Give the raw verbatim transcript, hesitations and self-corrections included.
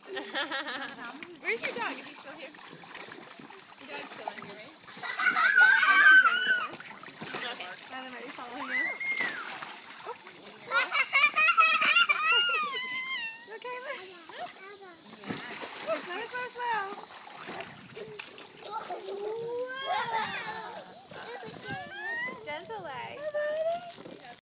Where's your dog? Is he still here? Your dog's still in.